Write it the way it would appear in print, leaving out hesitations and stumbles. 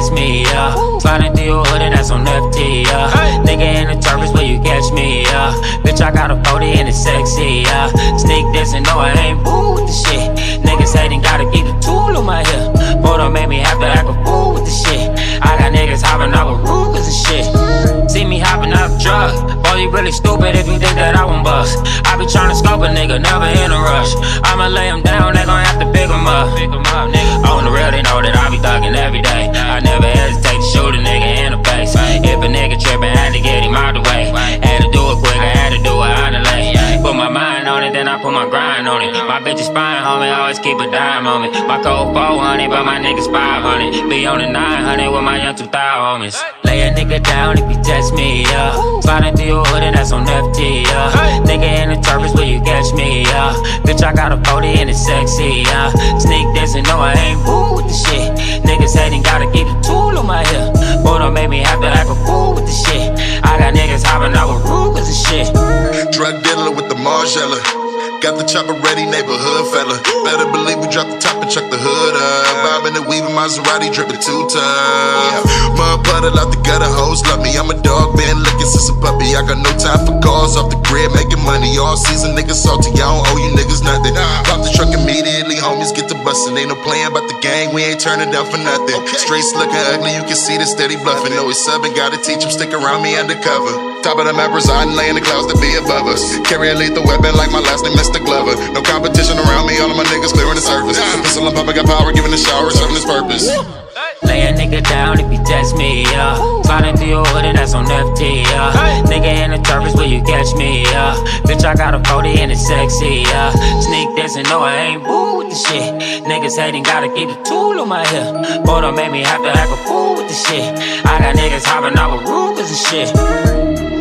test me, yeah. Sliding through your hood and that's on FT, yeah. Nigga in the turf where you catch me, yeah. Bitch, I got a 40 and it's sexy, yeah. Sneak this and know I ain't boo with the shit. Niggas hating, gotta keep the tool on my hip. Photo made me have to act a fool with the shit. I got niggas hopping out with Rugers and shit. See me hopping out of truck. Boy, you really stupid if you think that I won't bust. I be tryna scope a nigga, never in a rush. I'ma lay him down, they gon' have to pick him up. On the real, they know that I be thugging every day. I never hesitate to shoot a nigga in the face. If a nigga trippin', had to get him out the way. Had to do it quick, I had to do it on the lane. Put my mind on it, then I put my grind on it. My bitch is fine, homie, always keep a dime on me. My code 400, but my niggas 500. Be on the 900 with my young 2000 homies. Lay a nigga down if you test me, yeah. Sliding through your hood and that's on FT, yeah. Nigga in the turf where you catch me, yeah. Bitch, I got a 40 and it's sexy, yeah. Sneak this and know I ain't boo with the shit. Niggas hating, gotta keep the tool on my hip. Photo made me have to act a fool with the shit. I got niggas hopping out with Rugers and shit. Drug dealer with the Margiela. Got the chopper ready, neighborhood fella. Better believe we drop the top and chuck the hood up. Bobbing and weaving, Maserati dripping too tough. Mud puddle out the gutter, hoes love me. I'm a dog, been looking since a puppy. I got no time for cars, off the grid, making money. All season, niggas salty, I don't owe you niggas nothing. Pop the truck immediately, homies get to bustin'. Ain't no playing about the gang, we ain't turning down for nothing. Streets looking ugly, you can see the steady bluffing. Know he's subbing, gotta teach him, stick around me undercover. Top of the map, residing, lay in the clouds to be above us. Carry a lethal weapon like my last name, Mr. Glover. No competition around me, all of my niggas clearing the surface. The pistol and popping got power, giving the shower, serving its purpose. Lay a nigga down if you test me, yeah. Sliding through your hood and that's on FT, yeah. Nigga in the turf where you catch me, yeah. Bitch, I got a 40 and it's sexy, yeah. Sneak this and know I ain't boo with the shit. Niggas hating, gotta keep the tool on my hip. Photo made me have to act a fool with the shit. I got niggas hopping out with Rugers and shit.